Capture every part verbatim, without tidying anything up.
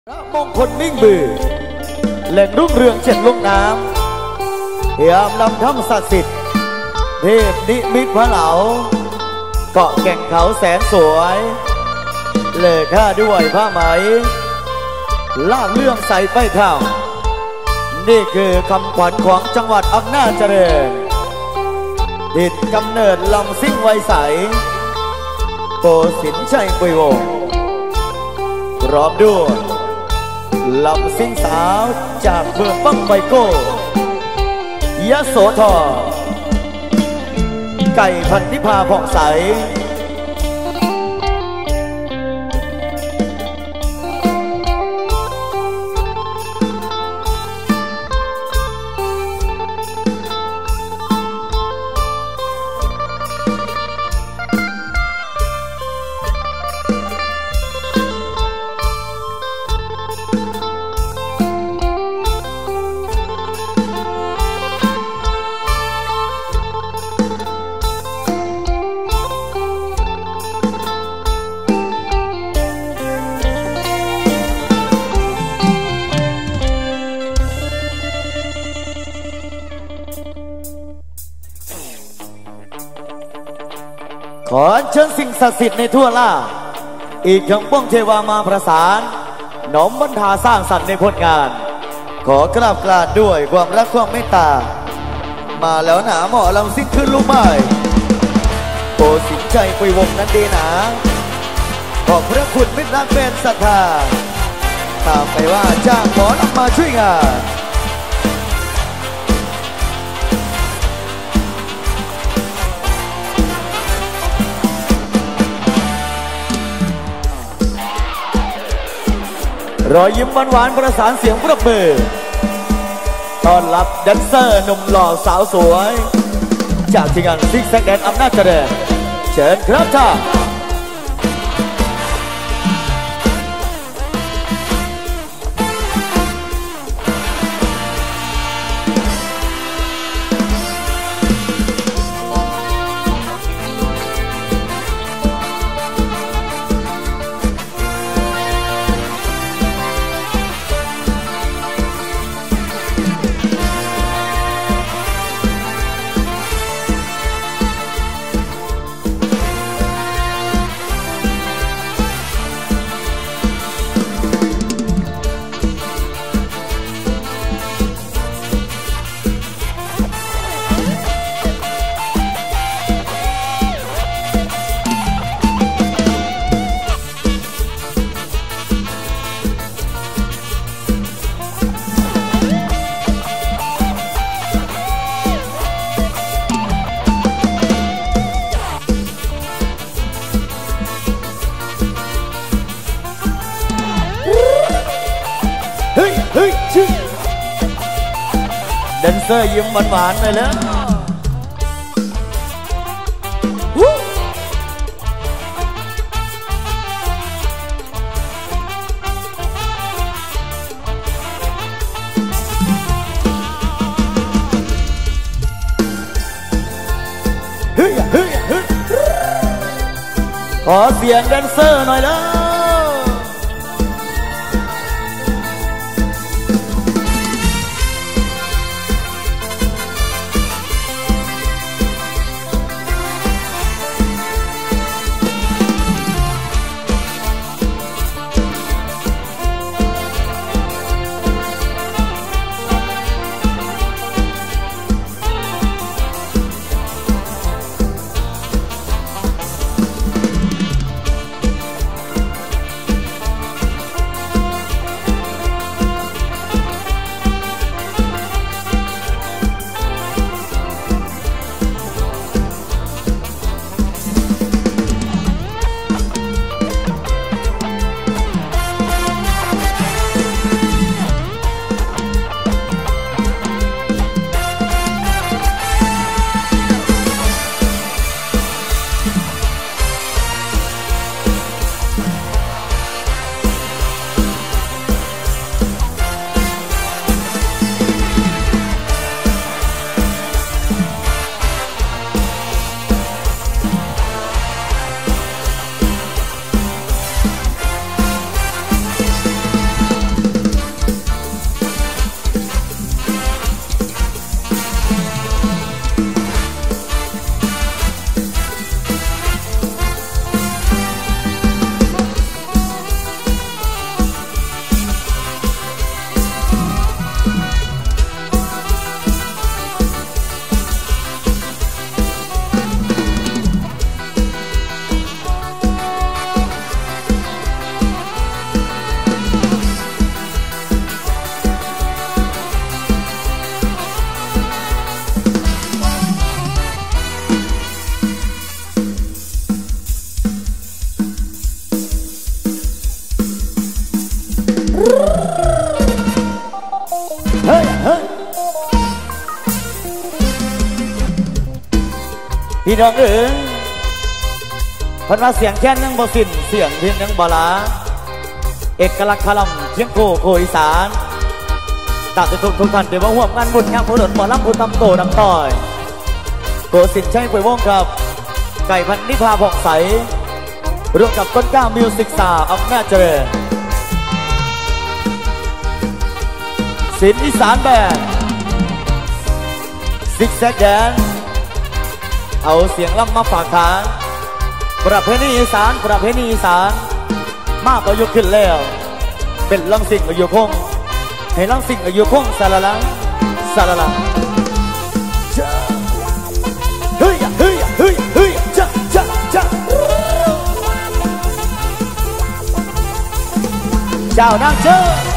พระมงคลมิ่งบือแหล่งรุ่งเรืองเจ็ดลุ่มน้ำยามลำถ้ำศักดิ์สิทธิ์เทพนิมิตพระเหลาเกาะแก่งเขาแสนสวยเล่ข้าด้วยผ้าไหมล่าเรื่องใสไปข้าวนี่คือคำขวัญของจังหวัดอำนาจเจริญดินกำเนิดลำซิ่งไวใสโกสินชัยปุยวงศ์พร้อมด้วยลำซิ่งสาวจากเมืองบั้งไฟโก้ยโสธรไก่พันธิพาผ่องใสขอเชิญสิ่งศักดิ์สิทธิ์ในทั่วล่าอีกทั้งป้องเทวามาประสานน้อมบรรทาสร้างสรรค์ในผลงานขอกราบกราบด้วยความรักความเมตตามาแล้วหนาหมอลำซิ่งขึ้นลูกไม้โกสินชัยปุยวงศ์นั้นดีหนาขอบพระคุณมิตรรักแฟนศรัทธาตามไปว่าจ้างหมอลำมาช่วยงานรอยยิ้มหวานๆประสานเสียงปรบมือต้อนรับแดนเซอร์หนุ่มหล่อสาวสวยจากทีมงานซิกแซกแดนอำนาจเจริญเชิญครับท่านแดนเซอร์ยิ้มหวานๆเลยแล้วขอเสียงแดนเซอร์หน่อยแล้วเฮ้ยเฮ้ยพี่น้องเอ๋ยเพราะว่าเสียงแค่นยังบ่สิ้นเสียงเพียงยังบ่ลาเอกลักษณ์คลำเชียงโคโคอีสานตัดทุกทุกท่านเดี๋ยวมาห่วงงานบุญงานผู้หลดหมอลำผู้ตำโตนำต่อยโกสินชัยป่วยวงกับไก่พันนิพาผ่องใสร่วมกับต้นกล้ามิวสิกสาวอำนาจเจริญศิลป์อีสานแบนด์ซิกแซกแดนเอาเสียงล่ำมาฝากทางประเพณีอีสานประเพณีอีสานมากประยุกต์ขึ้นแล้วเป็นลำสิ่งอายุคงให้ลำสิ่งอายุคงสารลังสารลังเฮ้ยเฮ้ยเฮ้ยเฮ้ยจ้าจ้าจ้าเจ้านางเจ้า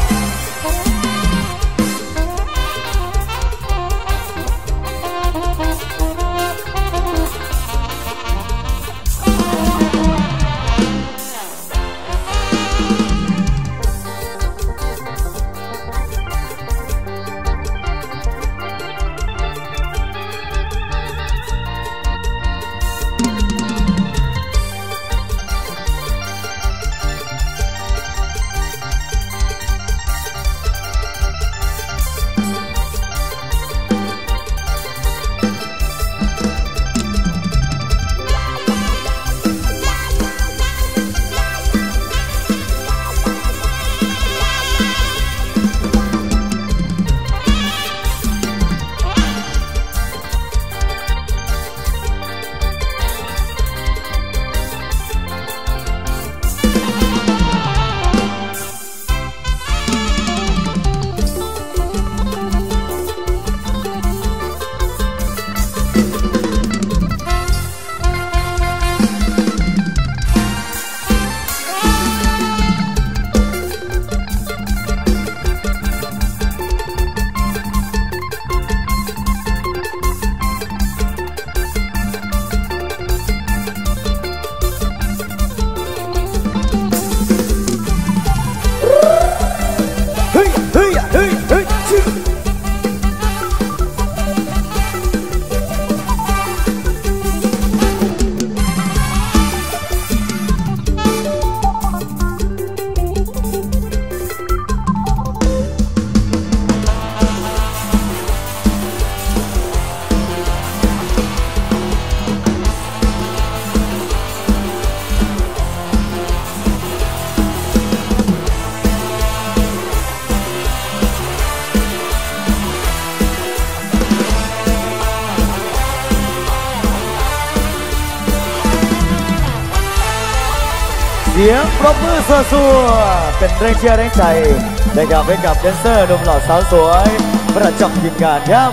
เสียงปรบมือสัวๆเป็นแรงเชียร์แรงใจได้กับให้กับแดนเซอร์หนุ่มหล่อสาวสวยประจำทีมงานครับ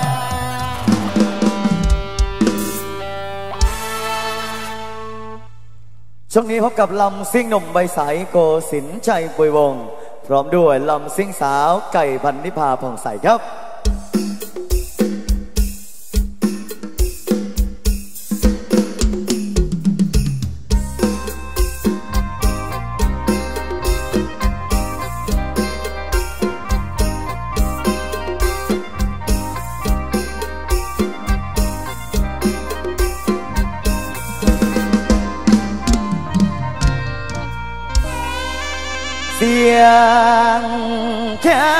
ช่วงนี้พบกับลำซิ่งหนุ่มใบสายโกสินชัยป่วยวงพร้อมด้วยลำซิ่งสาวไก่พันนิพาผ่องใสครับเสียงแค้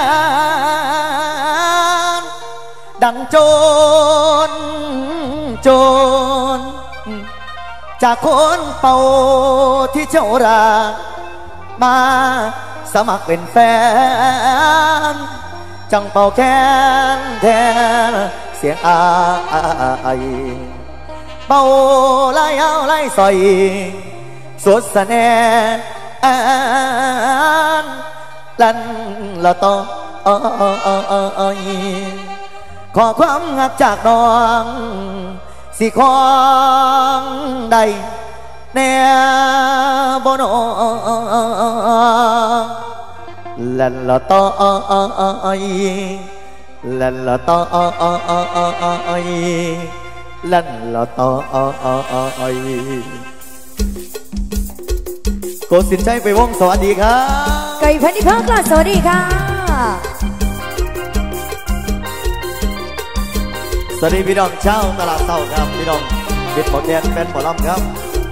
นดังโจรโจรจากคนเป่าที่เจ้ารักมาสมัครเป็นแฟนจังเป่าแค้นแทนเสียงอายเป่าไล่เอาไล่ใส่สวดสะแนลันละต่อขอความหักจากน้องสิของใดแน่บ่นอลันละต่อลันละต่อลันละต่อโกสินชัยป่วยวงสวัสดีครับไก่พันธิพักค่ะสวัสดีค่ะสวัสดีพี่น้องเช่าตลาดเต่าครับพี่น้องบิดหมดแดนเป็นหมอลำครับ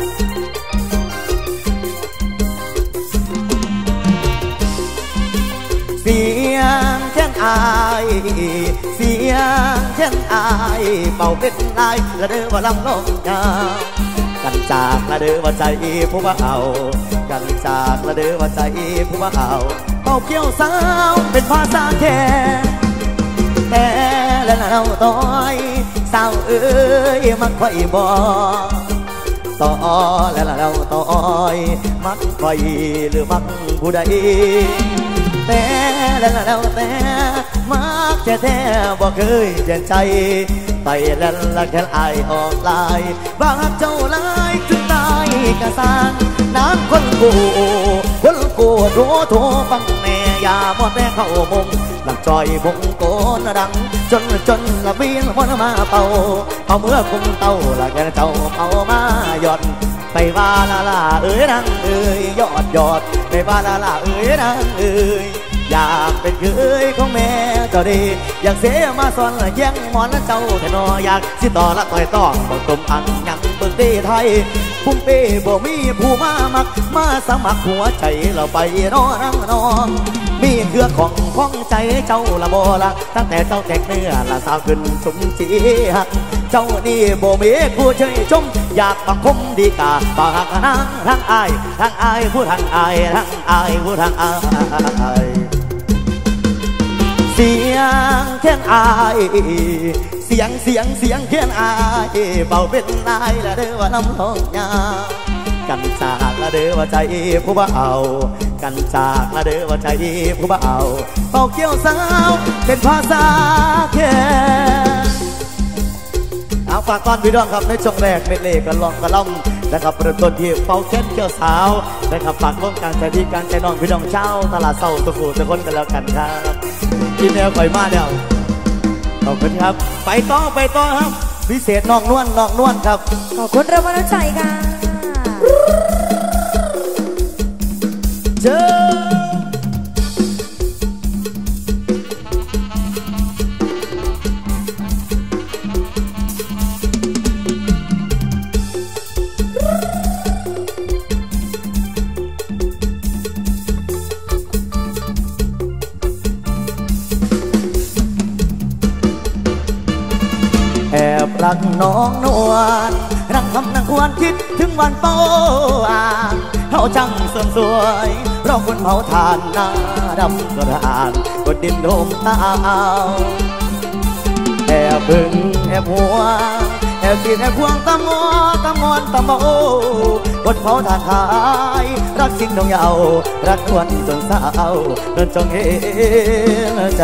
เสียงเช่นอายเสียงเช่นอายเป่าเป็นลายละเด้อว่าลำลงยากันจากละเด้อว่าใจผู้ว่าเอากันจากละเด้อว่าใจผู้ว่าเอาเป่าเกี่ยวสาวเป็นภาษาแค่แต่และเราต้อยสาวเอ้ยมักค่อยบอกต่อและเราต้อยมักค่อยหรือมักผู้ใดแต่และเราแต่มักจะแท้บ่เคยเปลี่ยนใจไปแล้วละแค่อายออกลายบางเจ้าลายถึงตายกะสร้างน้ำคนกูคนกูโทรโทรฟังแม่ยาหมดแต่เข้ามงหลังจอยบงโกนดังจนจนละบินวนมาเป่าเอาเมื่อคุมเต้าละแกเจ้าเป่ามาหยอดไปว่าลาลาเอ้ยนางเอ้ยยอดยอดไปว่าลาลาเอ้ยนางเอ้ยอยากเป็นเคยของแม่เจ้าดีอยากเสียมาสอนแย่งมอนเจ้าแต่นออยากสิต่อละต่อยต้องบ่ตุ่มอังยังเบิ่งดีไทยพุ่งเป้บ่มีผู้มามักมาสมัครหัวใจเราไปนอนั่งนอนมีเครือของพ้องใจเจ้าละบ่ละตั้งแต่เจ้าแตกเนื้อละสาวขึ้นสมจีหักเจ้านี่บ่มีผู้เชยชมอยากบังคมดีกาปากนางทั้งอายทั้งอายผู้ทั้งอายทั้งอายผู้ทั้งอายเสียงแค่อายเสียงเสียงเสียงแค่อายเบาเป็นนายละเด้อว่าน้ำทองยากันจากละเด้อว่าใจผู้บ่าวกันจากละเด้อว่าใจผู้บ่าวเป่าเกี่ยวสาวเป็นภาษาแค่เอาฝากตอนพี่น้องครับในช่วงแรกเมดเล่กันลองกระล่ำนะครับเริ่มต้นที่เป่าแค้นเกี่ยวสาวนะครับฝากร่วมการใจดีการใจน้องพี่น้องเช่าตลาดเศร้าสุขุทุกคนกันแล้วกันครับกินแนวไฟมาเดียวขอบคุณครับไปต่อไปต่อครับพิเศษน้องนวลน้องนวลครับขอบคุณเรามาน้ำใจค่ะเจอแอบรักน้องนวลรักทำนังควรคิดถึงวันโป้อ่างเขาจังเสริมสวยเพราะคนเผาทานหน้าดำกระดานกดดินโดมตาแอบพึ่งแอบหัวแอบกินแอบพวงตะมอตะมอนตะโมคนเผาทานขายรักจริงต้องยาวรักนวลจงสาวเดินจงเห็นใจ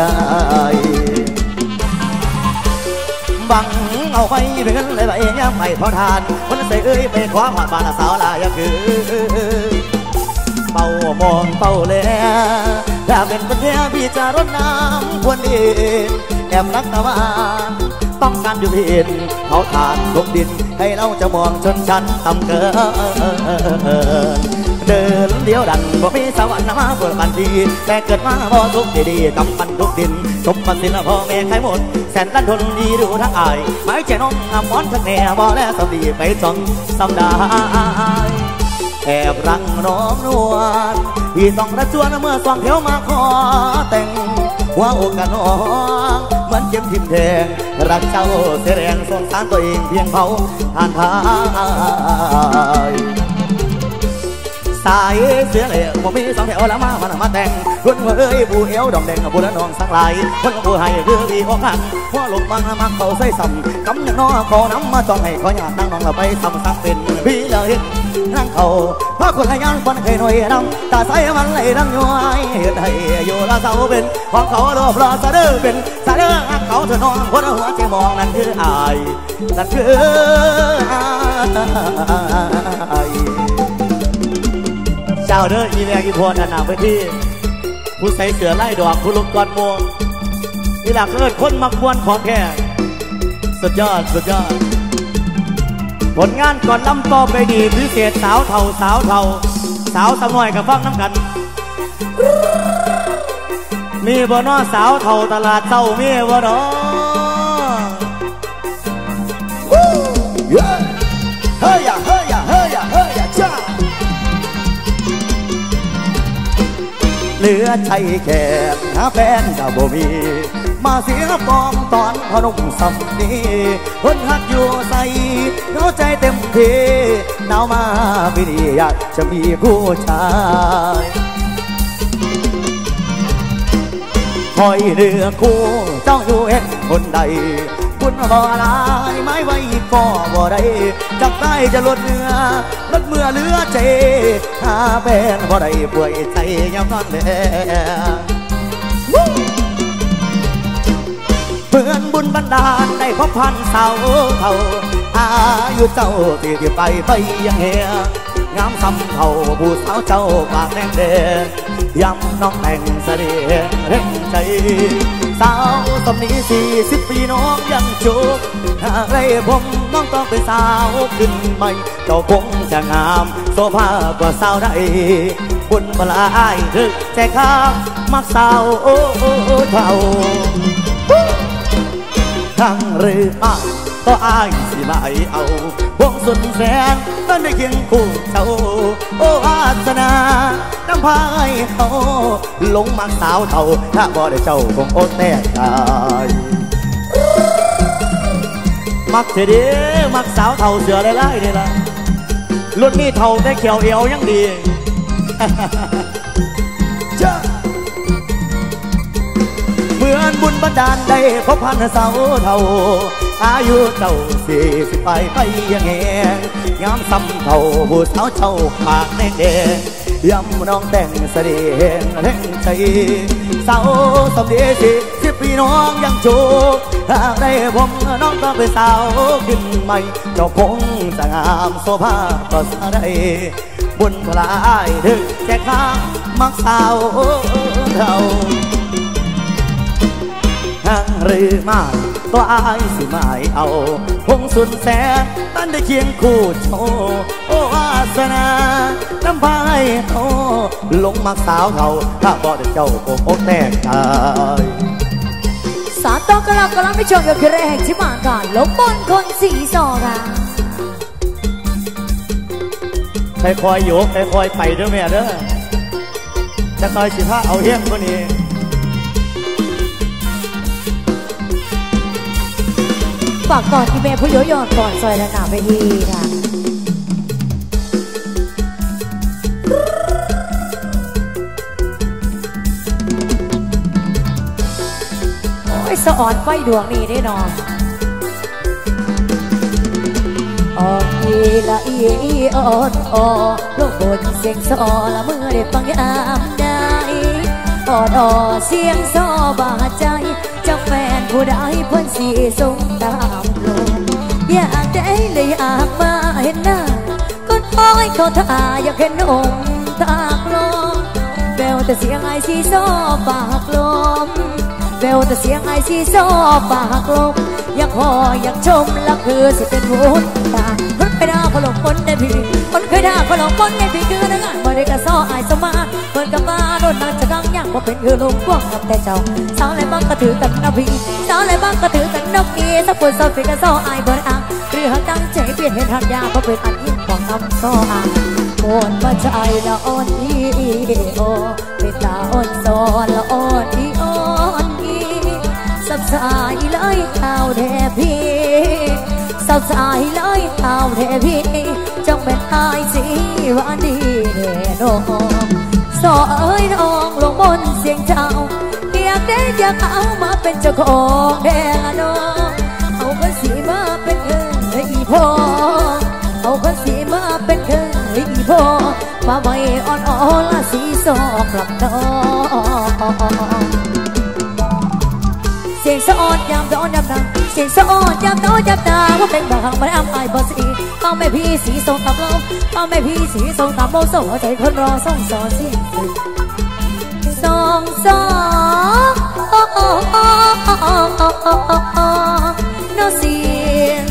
บังเอาไปเป็นเลยไปยังไม่พอทานวันใส่เอ้ยไปคว้าผ่านบานสาวลายคือเป่ามองเป่าเล่ถ้าเป็นคนแท้พี่จะรดน้ำควรดีแอบรักตะวันต้องการอยู่เห็นเขาทานทุกดินให้เราจะมองชนชั้นต่ำเกินเดินเดียวดันบ่มีสวรรค์มาเปิดบันทีแต่เกิดมาบ่ทุกดีๆกำมันทุกดินสมบัติสินพ่อแม่ใครหมดแสนดันทนดีดูทั้งอายไม้แจน้องงามมอนทั้งแน่บ่แล้วสดีไปจองสำได้แอบรังน้องนวลพี่ต้องระจวนเมื่อสองเที่ยวมาขอแต่งหัวอกกันน้องเหมือนเจ็บทิ่มแทงรักเจ้าเสียแรงสงสารตัวเองเพียงเผาทานทายสายเสือเหล่บ่มีสองแถวแล้วมามันมาแต่งคนเอ้ยผู้เอวดองแดงผู้ละน้องสังไหลคนผู้ให้คือพี่อกหักหัวลงมามักเขาใส่ซ้ำกำยังน้อขอน้ำมาจองให้ขอหยาดนั่งน้องเราไปซ้ำซักเป็นพี่เลยนั่งเขาเพราะคนละยังคนเคยหน่วยน้ำตาใสมันไหลน้ำย้อยเห็นให้อยู่ละเสาเป็นของเขาโลภรอสะดือเป็นสะดือเขาเธอน้องคนหัวใจมองนั่นคืออายนั่นคืออายเจ้าเด้ออีแมงอีพวนอันหนาไปที่ผู้ใส่เสือไล่ดอกผู้ลุกกอนมัวนี่หลักเอิญคนมักมวนของแค่สุดยอดสุดยอดผลงานก่อนลำต่อไปดีพิเศษสาวเท่าสาวเท่าสาวสมอยกับฟังน้ำกันมีบ่น้อสาวเท่าตลาดเจ้ามีบ่น้อเฮ้ยเฮ้ยเฮ้ยเฮ้ยเฮ้ยจ้าเหลือใจแค่หาแฟนก็บ่มีมาเสียปองตอนพนุ่มสำนีคนหักอยู่ใส่เข้าใจเต็มที่หนาวมาปีนี้อยากจะมีผู้ชายคอยเรือคู่เจ้าอยู่เห็นคนใดคุณบ่ลายไม้ไว้ก็บ่ได้จับได้จะลดเนื้อลดเมื่อเหลือใจหาแฟนบ่ได้ป่วยใจยามนอนแลเพื่อนบุญบันดาลได้พบพันสาวเท่าอายุเจ้าที่ที่ไปไปยังเฮียงามซ้ำเท่าผู้สาวเจ้าปากแดงแดงย้ำน้องแต่งเสน่ห์เร่งใจสาวสำนีสี่สิบปีน้องยังจุกอะไรผมน้องต้องเป็นสาวขึ้นใหม่เจ้าคงจะงามโซภากว่าสาวใดบุญมาลายถึกใจข้ามมักสาวโอ้เท่าทั้งหรือไม่ก็อายสิมาเอาวงสุดแสนต้นได้เคียงคู่เจ้าโอ้อาสนาน้ำพายเขาลงมักสาวเท่าถ้าบ่ได้เจ้าคงอดแน่ตายมักเสียดีมักสาวเท่าเสือไล่ๆนี่ละรุ่นนี้เท่าแต่เขียวเอวยังดีจ้าเหมือนบุญบันดาลได้พบพันสาวเท่าอายุเจ้าสี่สิบไปไปยังแหงงามซ้ำเท่าผู้สาวเจ้าปากแดงแดงย้ำน้องแต่งเสน่ห์เร่งใจสาวสำเนียสิสิบปีน้องยังจุกหากได้ผมน้องต้องเป็นสาวขึ้นใหม่เจ้าคงจะงามโซภาก็สะได้บุญพลายถึงแจกข้างมักสาวเท่าห่างหรือไม่ก็อายสิไม่เอาคงสุดแสนตั้นได้เคียงคู่โชโอ้วาสนาน้ำพายเขาลงมักสาวเขาถ้าบ่ได้เจ้าคงอดแตกตายสาตอกระลับกระลับไม่ชมกับแรกที่มาก่อนลบบนคนสีซอค่ะใครคอยโยกใครคอยไปเด้อแม่เด้อจะคอยสิผ้าเอาเฮี้ยงคนนี้ฝากก่อนที่แม่ผู้ยอยอดก่อนซอยระนาไปทีค่ะโอ้ยสะอ่อนไฟดวงนี้ได้นอนออกอีละอีออดออโลกบนเสียงซอละเมื่อได้ฟังยามได้ออดอเสียงซอบาดใจจากแฟนผู้ใดเพิ่นสีส่งตามลมอยากได้เลยอยากมาเห็นหน้าก็ต้อยเขาท่าอยากเห็นอมตากลมแววแต่เสียงไอซีซอปากลมแววแต่เสียงไอซีซอปากลมอยากพออยากชมและคือสิเป็นผู้ตาคนเคยด่าเขาหลงคนได้พี่คนเคยด่าเขาหลงคนได้พี่คือนักงานบ่ได้กระซ้อไอสมาเปิดกับมาโดนนางจะกังย่างว่าเป็นคือลุงพวกกับแต่เจ้าสาวอะไรบ้างก็ถือกันนะพี่สาวอะไรบ้างก็ถือกันนกอีสักคนสาวฝีกระซ้อไอเบิร์ดอ่างหรือหักตั้งใจเปลี่ยนเห็นหักยาเพราะเป็นอันยิ่งของน้ำซ้ออ่างโอนมาใจละอ่อนอีโอเป็นตาอ่อนซ้อนละอ่อนอีอ่อนอีสับสายเลยข่าวแทพี่สับสายเลยข่าวแทพี่จังเป็นไอสีวันดีแน่นอนสอเอ้ยน้องลงบนเสียงเจ้าอยากได้อยากเอามาเป็นเจ้าของแน่นอนเอาคนสีมาเป็นเธออีพ่อเอาคนสีมาเป็นเธออีพ่อมาไว้อ่อนอ่อนละสีสอกลับน้องเสียงสะออดยามโดนยามดังเสียงสะออดยามโดนยามดาว่าเป็นบางไม่อ้ำไอ้บอสีต้องไม่พี่สีส่งตามเราต้องไม่พี่สีส่งตามโมโซใจคนรอส่งสอเสียงส่งสอน้องเสียง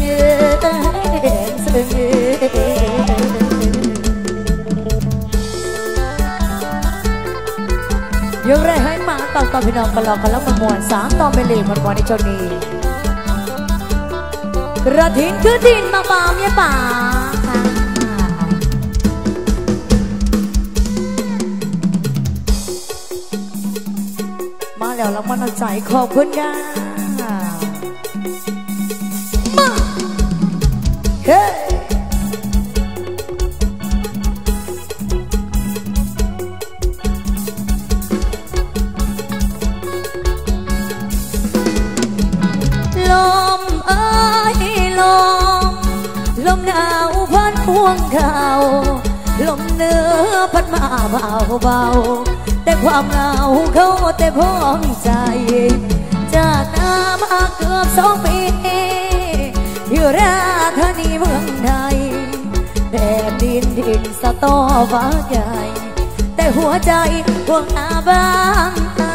ต่อพี่น้องกันรอกันแล้วมันมวนสามต่อไปเลยมันมวนในช่วงนี้กระถินคือดินมาบ่าวเมียป่ามาแล้วแล้วมันเอาใจขอบคุณค่ะมาเฮ้ลมเอ้ยลมลมหนาวพัดพวงเขาลมเนื้อพัดมาเบาเบาแต่ความเหงาเขาแต่พ้องใจจากนามาเกือบสองปีอยู่ราชธานีเมืองไทยแผ่นดินดินสะตอฟ้าใหญ่แต่หัวใจพวงอาบาง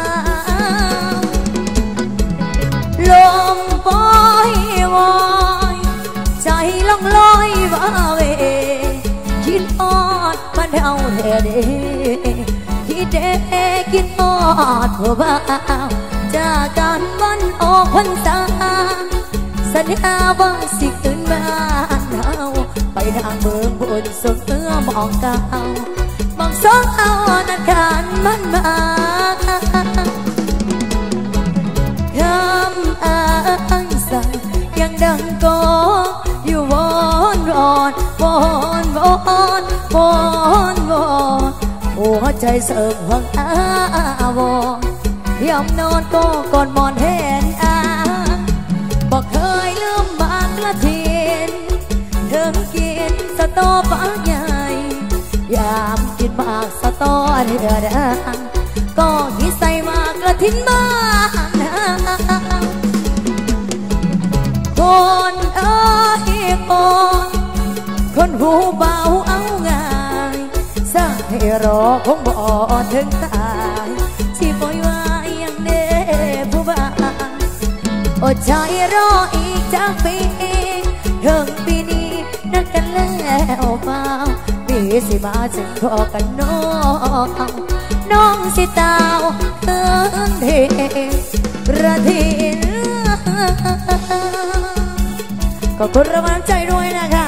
ลมปล่อยวอยใจล่องลอยว่าเวคิดอดมันเท่าแท้เดคิดเดคิดอดหัวบ่าวจากการวันออกพรรษาสัญญาว่าสิขึ้นบ้านเฮาไปทางเมืองบนสมเมื่อมองเก่ามองสองเอานัดกันมันมาคำอ้างสั่งยังดังก้องอยู่วอนวอนวอนวอนวอนวอนหัวใจเสิร์ฟห่วงอาวรยอมนอนก็ก่อนมอนเห็นอาบอกเคยลืมบางละเทียนเธอกินสตอฟ้าใหญ่ยามกินมากสตอเดือดก็คิดใส่มากละทิ้นบ้านคนเอ้ยคนคนหูเบาเอาง่ายสร้างให้รอคงบ่ถึงตายที่ปล่อยไว้ยังเด้ผู้บ้าอดใจรออีกจากปีถึงปีนี้นัดกันแล้วเปล่าปีสิมาจึงพอกันน้องน้องสิตาวเตือนเทระทินก็คนระวังใจด้วยนะคะ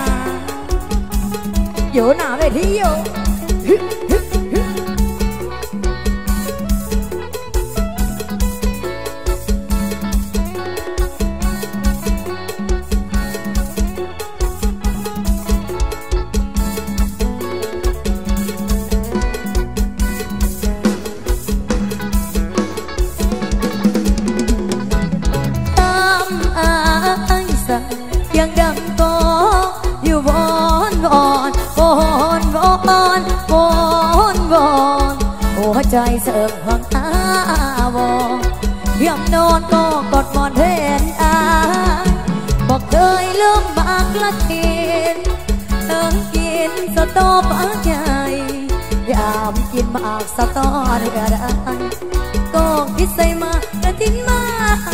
อยู่หน้าเวทีอยู่ยังดังก้องอยู่วอนวอนวอนวอนวอนวอนหัวใจเสิร์ฟห่วงอาวรยอมนอนก็กอดหมอนเห็นอาบอกเคยลืมบากละเทียนเติมกินสตอฟ้าใหญ่ยามกินมากสตอเดือดก็คิดใส่มากระทิ้นมา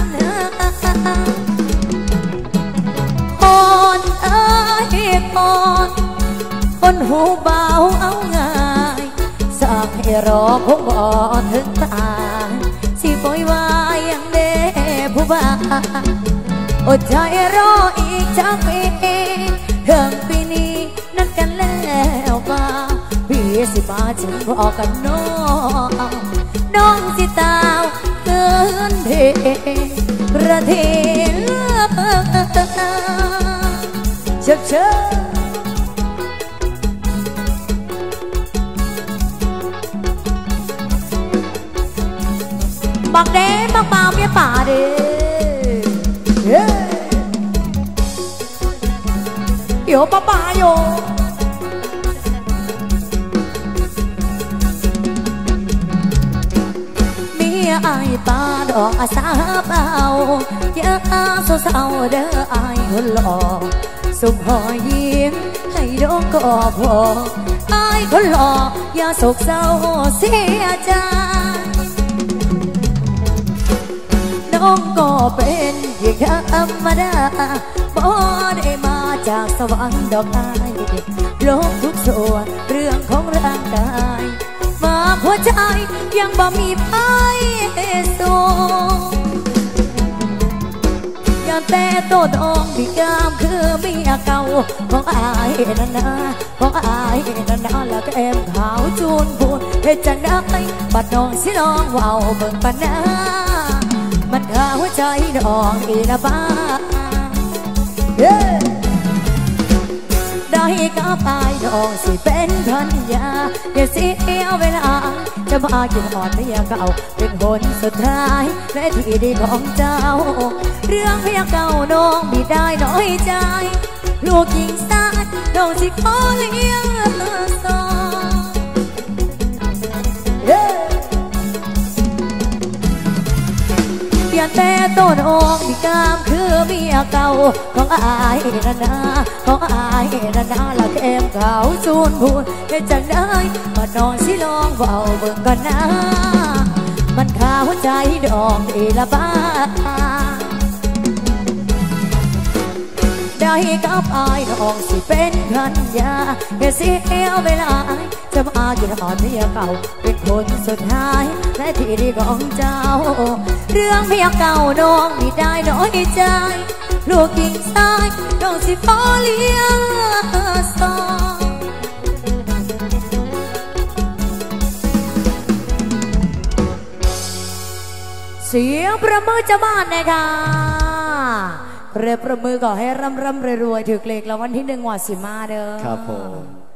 คนเอ้ยคนคนหูเบาเอาง่ายสั่งให้รอคงบ่ถึงตายสิปล่อยไว้ยังเด้ผู้บ้าอดใจรออีกจากปีถึงปีนี้นัดกันแล้วเปล่าพี่สิมาจึงบอกกันน้องน้องสิตาวเกินเทกระเทนเชิดเชิดบักเด้บักเบาเมียป่าเด้โยป้าป่าโยเมียไอ้ป่าดอกอาสาเบาอย่าเศร้าเด้อไอ้คนหล่อสุขหอยยิ้มให้ดอกก็พอไอ้คนหล่ออย่าโศกเศร้าเสียใจน้องก็เป็นหญิงธรรมดาบ่ได้มาจากสวรรค์ดอกไม้โลกทุกส่วนเรื่องของร่างกายมาพหัวใจยังบ่มีไพ่สูงอย่าแต่โตดองดีกามคือเมียเก่าของอายนั่นนะของอายนั่นนะแล้วก็แอมขาวจูนพูนเฮ็ดจังได้บัดน้องสิน้องเว้าเบิ่งปันนามันข้าหัวใจดองอีละบ้าได้กับอายน้องสิเป็นพันยาเดี๋ยวเสียเวลาจะมากินหอดเมียเก่าเป็นคนสุดท้ายและที่ดีของเจ้าเรื่องเมียเก่าน้องไม่ได้น้อยใจลูกหญิงสายน้องสิขอเลี้ยงต่ออย่าแต่ต้นอกมีกามคือเมียเก่าของอายนานาของอายนานาละแก้มขาวจูนพูนเฮ็ดจังได้มาน้องสิลองเบาเบิ่งก่อนนะมันข้าหัวใจดอกเอละบ้าได้กับอายน้องสิเป็นพันยาอย่าเสียเวลาจะมากินหอดเมียเก่าเป็นคนสุดท้ายและที่ดีของเจ้าเรื่องเมียเก่าน้องไม่ได้น้อยใจลูกหญิงสายน้องสิขอเลี้ยงสองเสียงประมือจะบ้านนะคะเรียบประมือก่อให้ร่ำร่ำรวยๆถือเลขแล้ววันที่หนึ่งวันสิมาเด้อครับผม